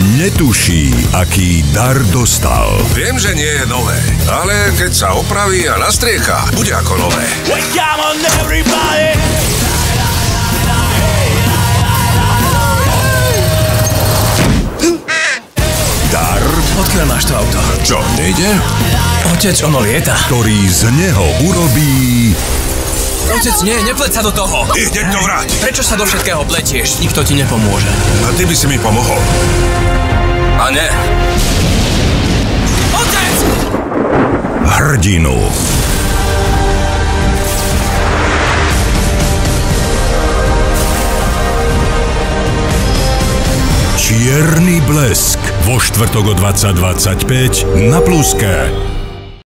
netuší, aký dar dostal. Viem, že nie je nové, ale keď sa opraví a nastriecha, bude ako nové. Dar, Odkiaľ máš to auto? Čo, nejde? Otec, ono lieta. ktorý z neho urobí Otec, nie, nepleť sa do toho. Hneď to vráť. Prečo sa do všetkého pletieš? Nikto ti nepomôže. A ty by si mi pomohol. A ne. Otec! hrdinu. Čierny blesk vo štvrtok o 20:25 na Pluske.